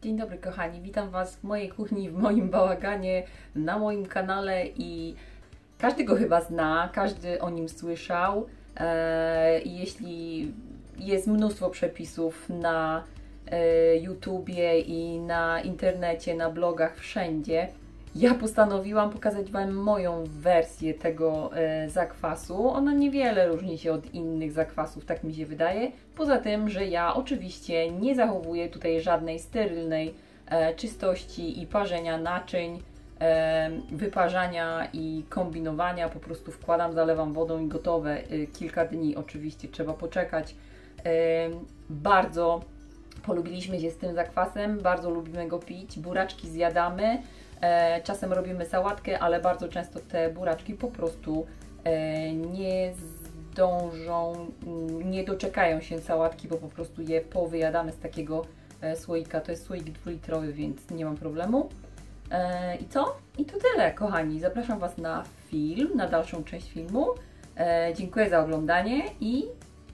Dzień dobry kochani, witam Was w mojej kuchni, w moim bałaganie, na moim kanale i każdy go chyba zna, każdy o nim słyszał. Jeśli jest mnóstwo przepisów na YouTubie i na internecie, na blogach, wszędzie, ja postanowiłam pokazać Wam moją wersję tego zakwasu. Ona niewiele różni się od innych zakwasów, tak mi się wydaje. Poza tym, że ja oczywiście nie zachowuję tutaj żadnej sterylnej czystości i parzenia naczyń, wyparzania i kombinowania. Po prostu wkładam, zalewam wodą i gotowe. Kilka dni oczywiście trzeba poczekać. Bardzo polubiliśmy się z tym zakwasem, bardzo lubimy go pić. Buraczki zjadamy. Czasem robimy sałatkę, ale bardzo często te buraczki po prostu nie zdążą, nie doczekają się sałatki, bo po prostu je powyjadamy z takiego słoika. To jest słoik 2-litrowy, więc nie mam problemu. I co? I to tyle, kochani. Zapraszam Was na film, na dalszą część filmu. Dziękuję za oglądanie i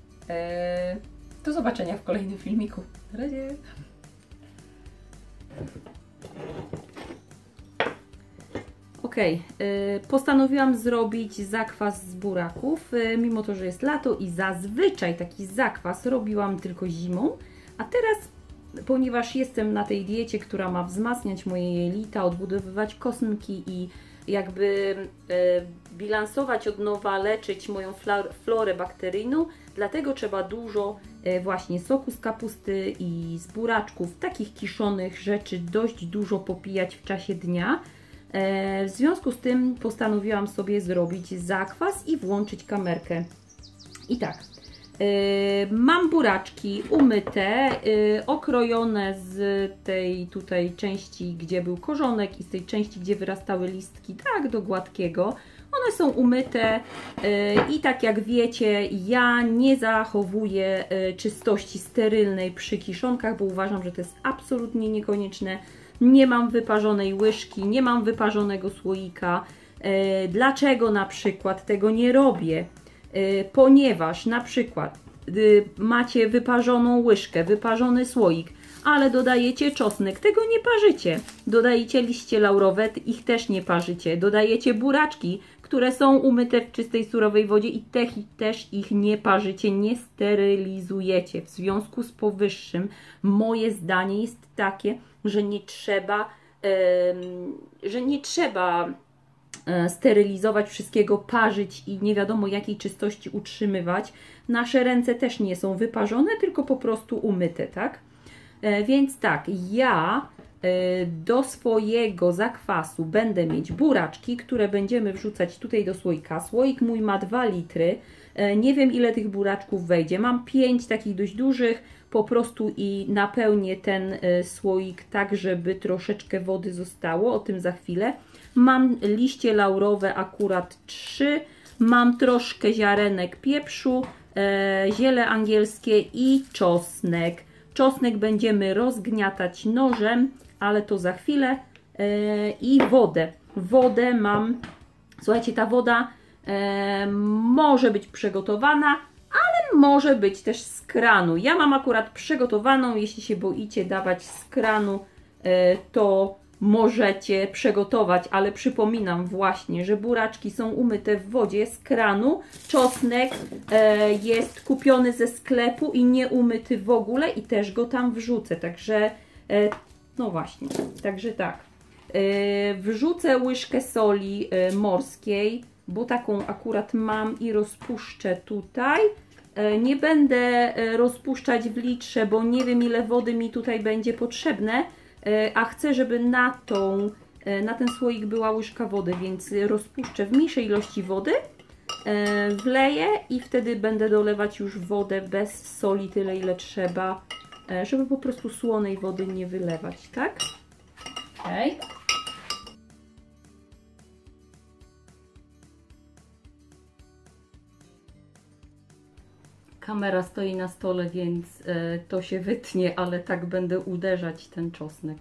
do zobaczenia w kolejnym filmiku. Na razie! Postanowiłam zrobić zakwas z buraków, mimo to, że jest lato i zazwyczaj taki zakwas robiłam tylko zimą, a teraz, ponieważ jestem na tej diecie, która ma wzmacniać moje jelita, odbudowywać kosmki i jakby bilansować od nowa, leczyć moją florę bakteryjną, dlatego trzeba dużo właśnie soku z kapusty i z buraczków, takich kiszonych rzeczy, dość dużo popijać w czasie dnia. W związku z tym postanowiłam sobie zrobić zakwas i włączyć kamerkę. I tak, mam buraczki umyte, okrojone z tej tutaj części, gdzie był korzonek i z tej części, gdzie wyrastały listki, tak do gładkiego. One są umyte i tak jak wiecie, ja nie zachowuję czystości sterylnej przy kiszonkach, bo uważam, że to jest absolutnie niekonieczne. Nie mam wyparzonej łyżki, nie mam wyparzonego słoika. Dlaczego na przykład tego nie robię? Ponieważ na przykład macie wyparzoną łyżkę, wyparzony słoik, ale dodajecie czosnek, tego nie parzycie. Dodajecie liście laurowe, ich też nie parzycie. Dodajecie buraczki, które są umyte w czystej, surowej wodzie i też ich nie parzycie, nie sterylizujecie. W związku z powyższym moje zdanie jest takie, że nie trzeba sterylizować wszystkiego, parzyć i nie wiadomo jakiej czystości utrzymywać. Nasze ręce też nie są wyparzone, tylko po prostu umyte, tak? Więc tak, ja do swojego zakwasu będę mieć buraczki, które będziemy wrzucać tutaj do słoika. Słoik mój ma 2 litry. Nie wiem, ile tych buraczków wejdzie. Mam 5 takich dość dużych, po prostu i napełnię ten słoik tak, żeby troszeczkę wody zostało. O tym za chwilę. Mam liście laurowe akurat 3. Mam troszkę ziarenek pieprzu, ziele angielskie i czosnek. Czosnek będziemy rozgniatać nożem, ale to za chwilę. I wodę. Wodę mam, słuchajcie, ta woda może być przygotowana, ale może być też z kranu. Ja mam akurat przygotowaną, jeśli się boicie dawać z kranu, to możecie przygotować, ale przypominam właśnie, że buraczki są umyte w wodzie z kranu. Czosnek jest kupiony ze sklepu i nie umyty w ogóle i też go tam wrzucę, także no właśnie, także tak. Wrzucę łyżkę soli morskiej, bo taką akurat mam i rozpuszczę tutaj. Nie będę rozpuszczać w litrze, bo nie wiem, ile wody mi tutaj będzie potrzebne, a chcę, żeby na ten słoik była łyżka wody, więc rozpuszczę w mniejszej ilości wody, wleję i wtedy będę dolewać już wodę bez soli, tyle ile trzeba, żeby po prostu słonej wody nie wylewać, tak? Okay. Kamera stoi na stole, więc to się wytnie, ale tak będę uderzać ten czosnek.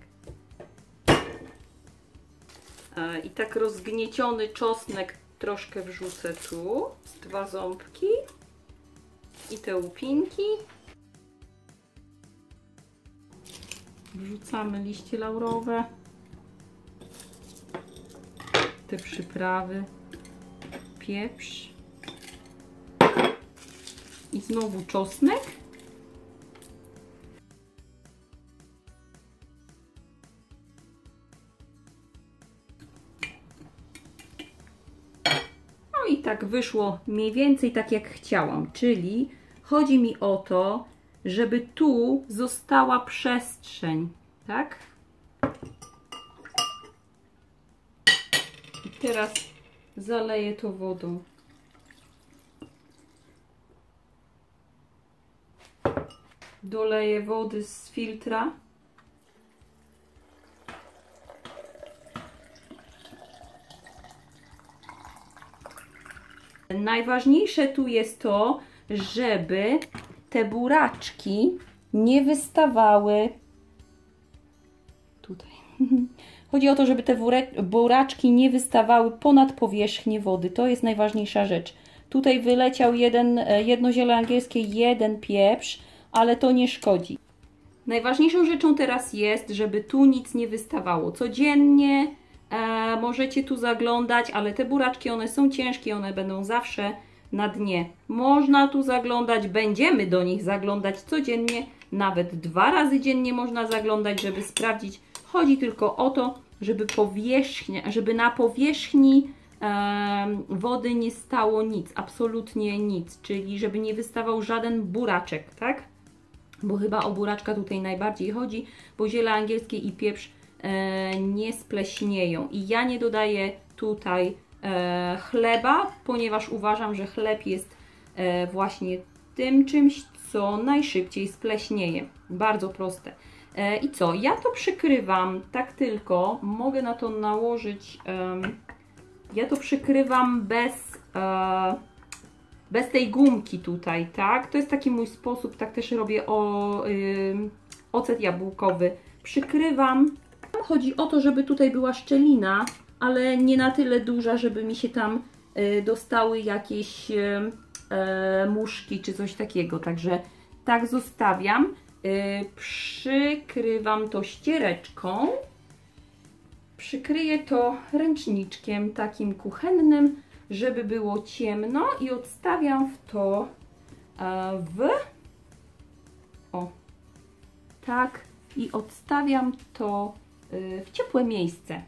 I tak rozgnieciony czosnek troszkę wrzucę tu, z 2 ząbki i te łupinki. Wrzucamy liście laurowe, te przyprawy, pieprz i znowu czosnek. No i tak wyszło mniej więcej tak jak chciałam, czyli chodzi mi o to, żeby tu została przestrzeń, tak? I teraz zaleję to wodą. Doleję wody z filtra. Najważniejsze tu jest to, żeby te buraczki nie wystawały tutaj. Chodzi o to, żeby te buraczki nie wystawały ponad powierzchnię wody. To jest najważniejsza rzecz. Tutaj wyleciał jedno ziele angielskie, jeden pieprz, ale to nie szkodzi. Najważniejszą rzeczą teraz jest, żeby tu nic nie wystawało. Codziennie możecie tu zaglądać, ale te buraczki, one są ciężkie, one będą zawsze na dnie. Można tu zaglądać, będziemy do nich zaglądać codziennie, nawet 2 razy dziennie można zaglądać, żeby sprawdzić. Chodzi tylko o to, żeby na powierzchni wody nie stało nic, absolutnie nic, czyli żeby nie wystawał żaden buraczek, tak? Bo chyba o buraczka tutaj najbardziej chodzi, bo ziele angielskie i pieprz nie spleśnieją. I ja nie dodaję tutaj chleba, ponieważ uważam, że chleb jest właśnie tym czymś, co najszybciej spleśnieje. Bardzo proste. I co? Ja to przykrywam tak tylko, mogę na to nałożyć, ja to przykrywam bez tej gumki tutaj, tak? To jest taki mój sposób, tak też robię ocet jabłkowy. Przykrywam. Chodzi o to, żeby tutaj była szczelina, ale nie na tyle duża, żeby mi się tam dostały jakieś muszki czy coś takiego. Także tak zostawiam. Przykrywam to ściereczką. Przykryję to ręczniczkiem takim kuchennym, żeby było ciemno i odstawiam to tak, i odstawiam to w ciepłe miejsce.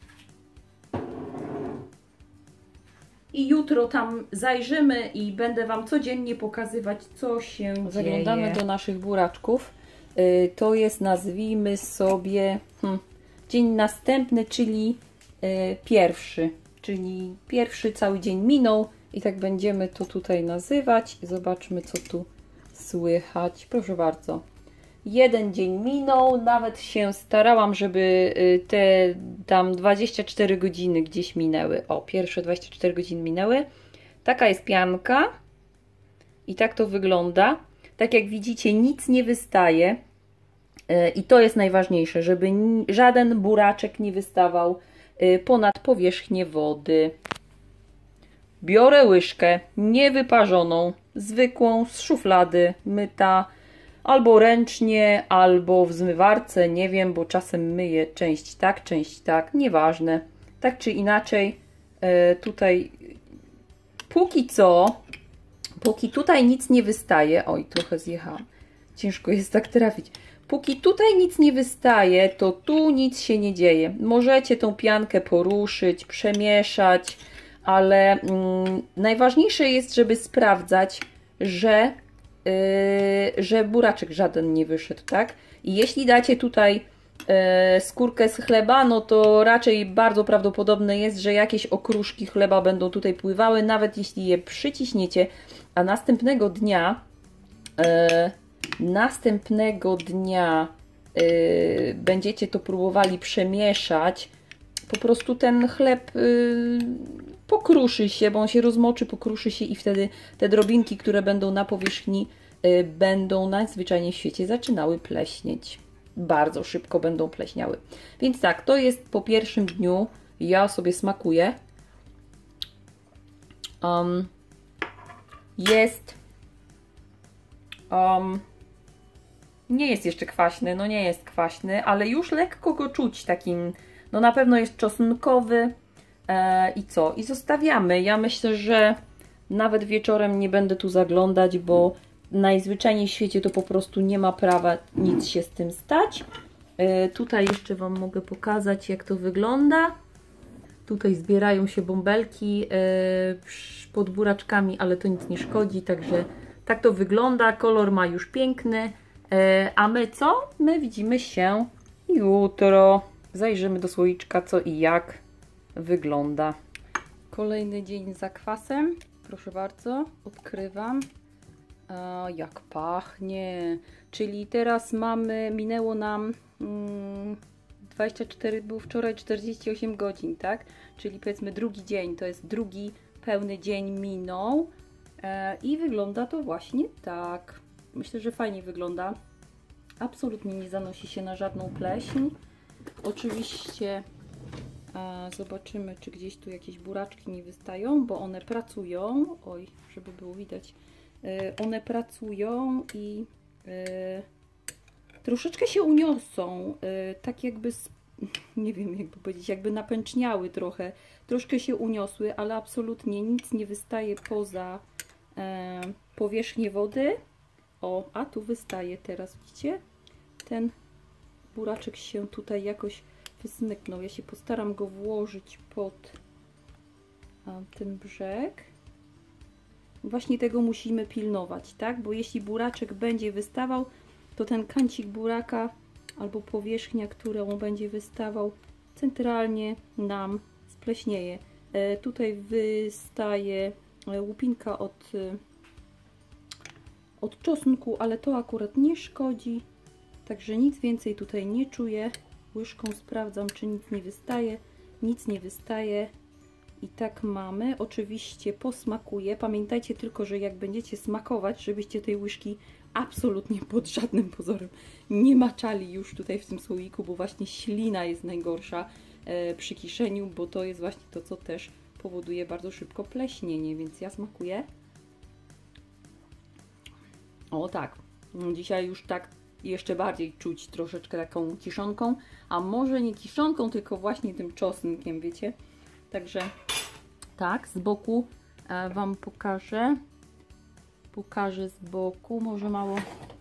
I jutro tam zajrzymy i będę Wam codziennie pokazywać, co się dzieje. Zaglądamy do naszych buraczków. To jest, nazwijmy sobie, dzień następny, czyli pierwszy. Czyli pierwszy cały dzień minął i tak będziemy to tutaj nazywać. Zobaczmy, co tu słychać. Proszę bardzo. Jeden dzień minął, nawet się starałam, żeby te tam 24 godziny gdzieś minęły. O, pierwsze 24 godziny minęły. Taka jest pianka i tak to wygląda. Tak jak widzicie, nic nie wystaje i to jest najważniejsze, żeby żaden buraczek nie wystawał ponad powierzchnię wody. Biorę łyżkę niewyparzoną, zwykłą, z szuflady, myta, albo ręcznie, albo w zmywarce, nie wiem, bo czasem myję część tak, nieważne. Tak czy inaczej, tutaj póki tutaj nic nie wystaje, oj, trochę zjechałam, ciężko jest tak trafić. Póki tutaj nic nie wystaje, to tu nic się nie dzieje. Możecie tą piankę poruszyć, przemieszać, ale najważniejsze jest, żeby sprawdzać, że buraczek żaden nie wyszedł, tak? I jeśli dacie tutaj skórkę z chleba, no to raczej bardzo prawdopodobne jest, że jakieś okruszki chleba będą tutaj pływały, nawet jeśli je przyciśniecie, a następnego dnia będziecie to próbowali przemieszać, po prostu ten chleb pokruszy się, bo on się rozmoczy, pokruszy się i wtedy te drobinki, które będą na powierzchni, będą najzwyczajniej w świecie zaczynały pleśnieć. Bardzo szybko będą pleśniały. Więc tak, to jest po pierwszym dniu. Ja sobie smakuję. Nie jest jeszcze kwaśny, no nie jest kwaśny, ale już lekko go czuć takim, no na pewno jest czosnkowy. I co? I zostawiamy. Ja myślę, że nawet wieczorem nie będę tu zaglądać, bo najzwyczajniej w świecie to po prostu nie ma prawa nic się z tym stać. Tutaj jeszcze Wam mogę pokazać, jak to wygląda. Tutaj zbierają się bąbelki pod buraczkami, ale to nic nie szkodzi, także tak to wygląda. Kolor ma już piękny. A my co? My widzimy się jutro. Zajrzymy do słoiczka, co i jak wygląda. Kolejny dzień z zakwasem. Proszę bardzo, odkrywam. Jak pachnie. Czyli teraz minęło nam 24, był wczoraj 48 godzin, tak? Czyli powiedzmy drugi dzień, to jest drugi pełny dzień minął. I wygląda to właśnie tak. Myślę, że fajnie wygląda. Absolutnie nie zanosi się na żadną pleśń. Oczywiście zobaczymy, czy gdzieś tu jakieś buraczki nie wystają, bo one pracują. Oj, żeby było widać. One pracują i troszeczkę się uniosą. Tak jakby, nie wiem jakby powiedzieć, jakby napęczniały trochę. Troszkę się uniosły, ale absolutnie nic nie wystaje poza powierzchnię wody. O, a tu wystaje teraz, widzicie? Ten buraczek się tutaj jakoś wysmyknął. Ja się postaram go włożyć pod ten brzeg. Właśnie tego musimy pilnować, tak? Bo jeśli buraczek będzie wystawał, to ten kancik buraka albo powierzchnia, którą będzie wystawał, centralnie nam spleśnieje. Tutaj wystaje łupinka od czosnku, ale to akurat nie szkodzi. Także nic więcej tutaj nie czuję. Łyżką sprawdzam, czy nic nie wystaje. Nic nie wystaje. I tak mamy. Oczywiście posmakuję. Pamiętajcie tylko, że jak będziecie smakować, żebyście tej łyżki absolutnie pod żadnym pozorem nie maczali już tutaj w tym słoiku, bo właśnie ślina jest najgorsza przy kiszeniu, bo to jest właśnie to, co też powoduje bardzo szybko pleśnienie, więc ja smakuję. O tak, dzisiaj już tak jeszcze bardziej czuć troszeczkę taką kiszonką, a może nie kiszonką, tylko właśnie tym czosnkiem, wiecie? Także tak, z boku Wam pokażę. Pokażę z boku, może mało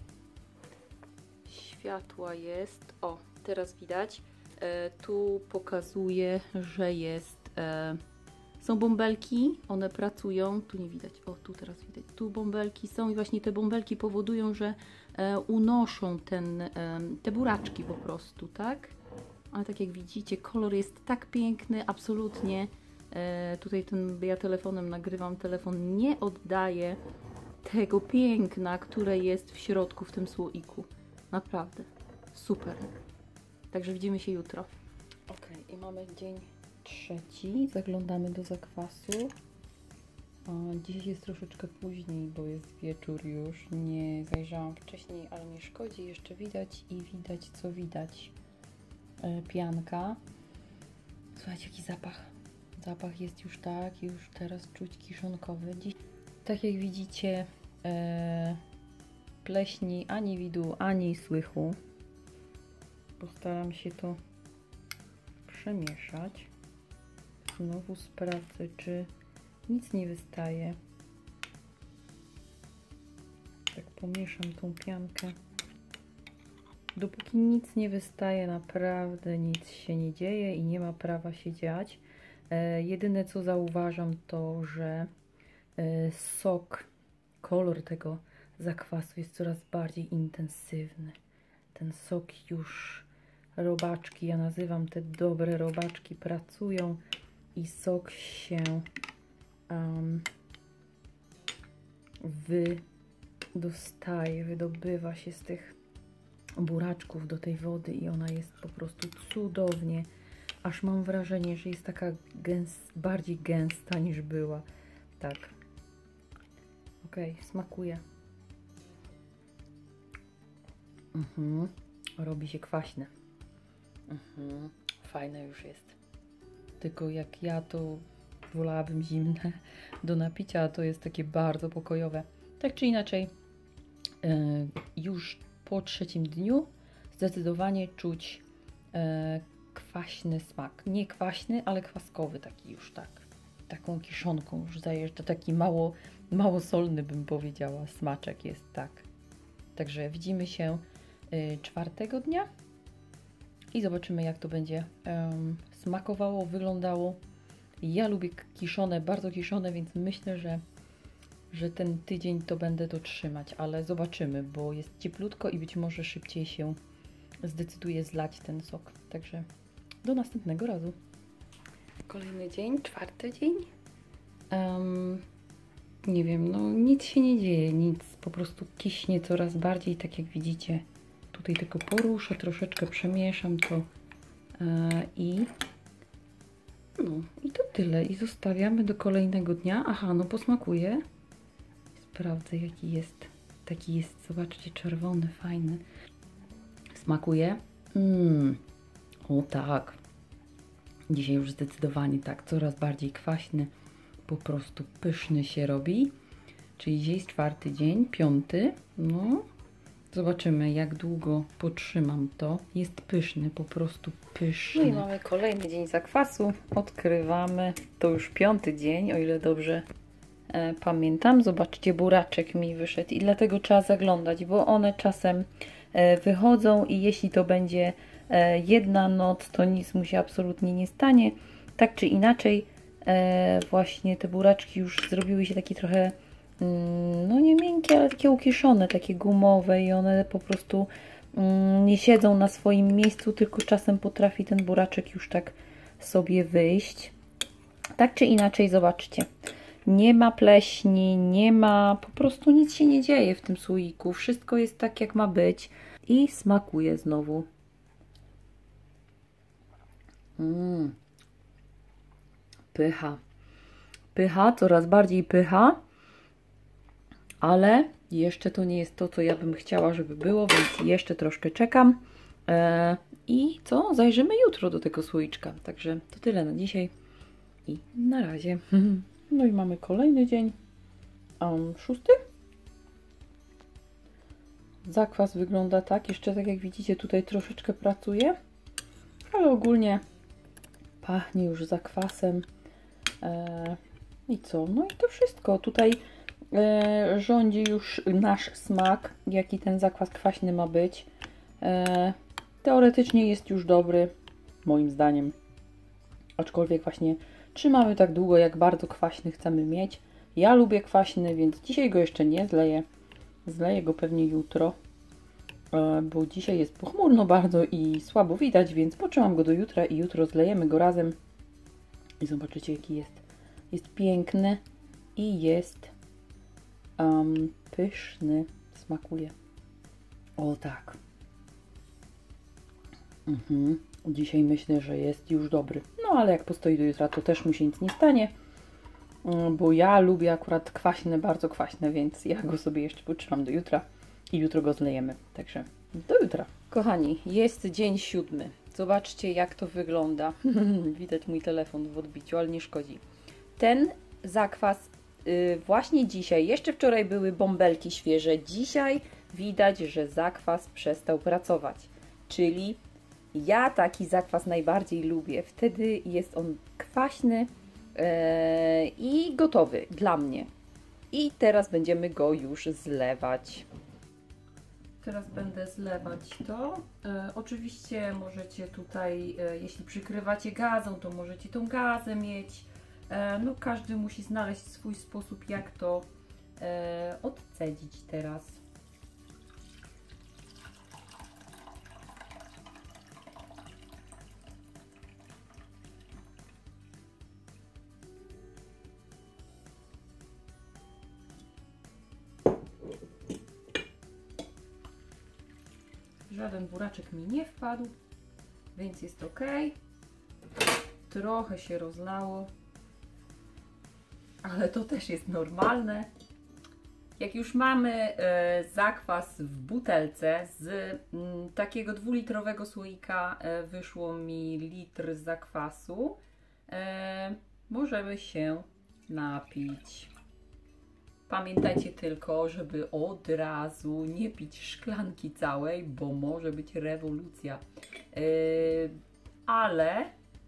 światła jest. O, teraz widać. Tu pokazuję, że jest... Są bąbelki, one pracują, tu nie widać, o tu teraz widać, tu bąbelki są i właśnie te bąbelki powodują, że unoszą te buraczki po prostu, tak? Ale tak jak widzicie, kolor jest tak piękny, absolutnie. Tutaj ja telefonem nagrywam, telefon nie oddaje tego piękna, które jest w środku w tym słoiku. Naprawdę, super. Także widzimy się jutro. Ok, i mamy dzień trzeci. Zaglądamy do zakwasu. Dziś jest troszeczkę później, bo jest wieczór już. Nie zajrzałam wcześniej, ale nie szkodzi. Jeszcze widać i widać, co widać. Pianka. Słuchajcie, jaki zapach. Zapach jest już tak, już teraz czuć kiszonkowy. Dziś, tak jak widzicie, pleśni ani widu, ani słychu. Postaram się to przemieszać. Znowu sprawdzę, czy nic nie wystaje. Tak pomieszam tą piankę. Dopóki nic nie wystaje, naprawdę nic się nie dzieje i nie ma prawa się dziać. Jedyne co zauważam, to że kolor tego zakwasu jest coraz bardziej intensywny. Ten sok już, robaczki, ja nazywam te dobre robaczki, pracują i sok się wydobywa się z tych buraczków do tej wody i ona jest po prostu cudownie. Aż mam wrażenie, że jest taka bardziej gęsta niż była. Tak. Ok, smakuje. Robi się kwaśne. Fajne już jest. Tylko jak ja, to wolałabym zimne do napicia, a to jest takie bardzo pokojowe. Tak czy inaczej, już po 3. dniu zdecydowanie czuć kwaśny smak. Nie kwaśny, ale kwaskowy taki już tak. Taką kiszonką już zajeżdża. Taki mało solny, bym powiedziała, smaczek jest, tak. Także widzimy się 4. dnia i zobaczymy, jak to będzie smakowało, wyglądało. Ja lubię kiszone, bardzo kiszone, więc myślę, że ten tydzień to będę to trzymać, ale zobaczymy, bo jest cieplutko i być może szybciej się zdecyduje zlać ten sok. Także do następnego razu. Kolejny dzień, 4. dzień. Nie wiem, no nic się nie dzieje, nic, po prostu kiśnie coraz bardziej, tak jak widzicie. Tutaj tylko poruszę, troszeczkę przemieszam to i to tyle. I zostawiamy do kolejnego dnia. Aha, no posmakuję. Sprawdzę, jaki jest. Taki jest, zobaczcie, czerwony, fajny. Smakuje. O tak. Dzisiaj już zdecydowanie tak, coraz bardziej kwaśny. Po prostu pyszny się robi. Czyli dzisiaj jest 4. dzień, 5. No, zobaczymy, jak długo potrzymam to. Jest pyszny, po prostu pyszny. No i mamy kolejny dzień zakwasu. Odkrywamy. To już 5. dzień, o ile dobrze pamiętam. Zobaczcie, buraczek mi wyszedł i dlatego trzeba zaglądać, bo one czasem wychodzą i jeśli to będzie jedna noc, to nic mu się absolutnie nie stanie. Tak czy inaczej, właśnie te buraczki już zrobiły się takie trochę, no nie miękkie, ale takie ukieszone, takie gumowe i one po prostu nie siedzą na swoim miejscu, tylko czasem potrafi ten buraczek już tak sobie wyjść. Tak czy inaczej, zobaczcie. Nie ma pleśni, nie ma, po prostu nic się nie dzieje w tym słoiku. Wszystko jest tak, jak ma być i smakuje znowu. Pycha. Pycha, coraz bardziej pycha, ale jeszcze to nie jest to, co ja bym chciała, żeby było, więc jeszcze troszkę czekam. I co? Zajrzymy jutro do tego słoiczka. Także to tyle na dzisiaj i na razie. No i mamy kolejny dzień, 6. Zakwas wygląda tak, jeszcze tak jak widzicie tutaj troszeczkę pracuje, ale ogólnie pachnie już zakwasem. I co? No i to wszystko. Tutaj rządzi już nasz smak, jaki ten zakwas kwaśny ma być. Teoretycznie jest już dobry, moim zdaniem. Aczkolwiek właśnie trzymamy tak długo, jak bardzo kwaśny chcemy mieć. Ja lubię kwaśny, więc dzisiaj go jeszcze nie zleję. Zleję go pewnie jutro, bo dzisiaj jest pochmurno bardzo i słabo widać, więc potrzymam go do jutra i jutro zlejemy go razem. I zobaczycie, jaki jest. Jest piękny i jest pyszny. Smakuje. O tak. Dzisiaj myślę, że jest już dobry. No ale jak postoi do jutra, to też mu się nic nie stanie, bo ja lubię akurat kwaśne, bardzo kwaśne, więc ja go sobie jeszcze potrzymam do jutra i jutro go zlejemy. Także do jutra. Kochani, jest dzień 7. Zobaczcie, jak to wygląda. Widać mój telefon w odbiciu, ale nie szkodzi. Ten zakwas właśnie dzisiaj, jeszcze wczoraj były bąbelki świeże, dzisiaj widać, że zakwas przestał pracować. Czyli ja taki zakwas najbardziej lubię. Wtedy jest on kwaśny i gotowy dla mnie. I teraz będziemy go już zlewać. Teraz będę zlewać to. Oczywiście możecie tutaj, jeśli przykrywacie gazą, to możecie tą gazę mieć. No każdy musi znaleźć swój sposób, jak to odcedzić teraz. Żaden buraczek mi nie wpadł, więc jest ok. Trochę się rozlało, ale to też jest normalne. Jak już mamy zakwas w butelce, z takiego 2-litrowego słoika wyszło mi litr zakwasu, możemy się napić. Pamiętajcie tylko, żeby od razu nie pić szklanki całej, bo może być rewolucja. Ale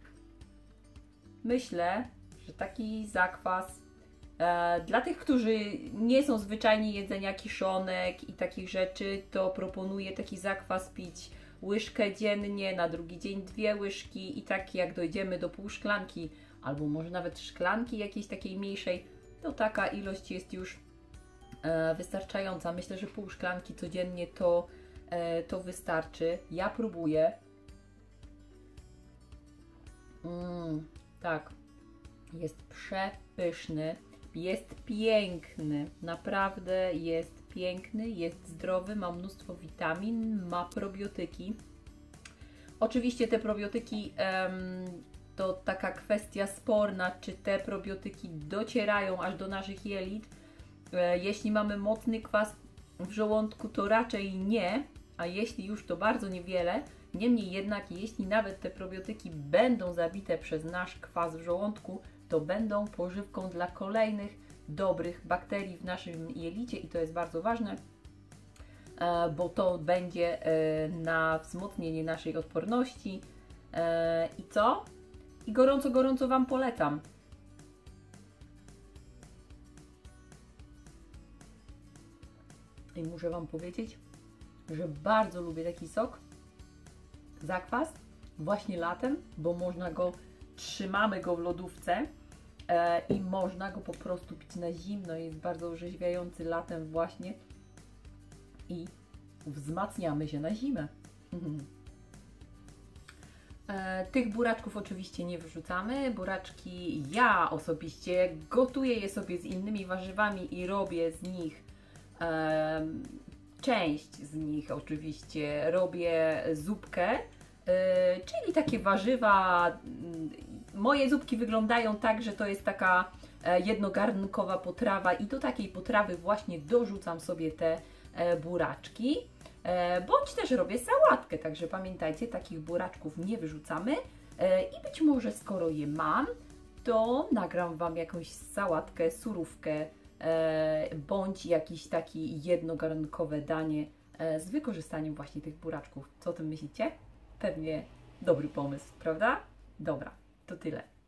myślę, że taki zakwas dla tych, którzy nie są zwyczajni jedzenia kiszonek i takich rzeczy, to proponuję taki zakwas pić łyżkę dziennie, na drugi dzień 2 łyżki i tak jak dojdziemy do pół szklanki, albo może nawet szklanki jakiejś takiej mniejszej, to taka ilość jest już wystarczająca. Myślę, że pół szklanki codziennie to wystarczy. Ja próbuję. Tak, jest przepyszny, jest piękny, naprawdę jest piękny, jest zdrowy, ma mnóstwo witamin, ma probiotyki. Oczywiście te probiotyki to taka kwestia sporna, czy te probiotyki docierają aż do naszych jelit. Jeśli mamy mocny kwas w żołądku, to raczej nie, a jeśli już, to bardzo niewiele. Niemniej jednak, jeśli nawet te probiotyki będą zabite przez nasz kwas w żołądku, to będą pożywką dla kolejnych dobrych bakterii w naszym jelicie i to jest bardzo ważne, bo to będzie na wzmocnienie naszej odporności. I co? I gorąco, gorąco Wam polecam. I muszę Wam powiedzieć, że bardzo lubię taki sok, zakwas, właśnie latem, bo trzymamy go w lodówce i można go po prostu pić na zimno. Jest bardzo orzeźwiający latem właśnie i wzmacniamy się na zimę. Tych buraczków oczywiście nie wyrzucamy. Buraczki ja osobiście gotuję je sobie z innymi warzywami i robię z nich część z nich oczywiście robię zupkę, czyli takie warzywa. Moje zupki wyglądają tak, że to jest taka jednogarnkowa potrawa i do takiej potrawy właśnie dorzucam sobie te buraczki, bądź też robię sałatkę, także pamiętajcie, takich buraczków nie wyrzucamy i być może skoro je mam, to nagram Wam jakąś sałatkę, surówkę, bądź jakieś takie jednogarnkowe danie z wykorzystaniem właśnie tych buraczków. Co o tym myślicie? Pewnie dobry pomysł, prawda? Dobra, to tyle.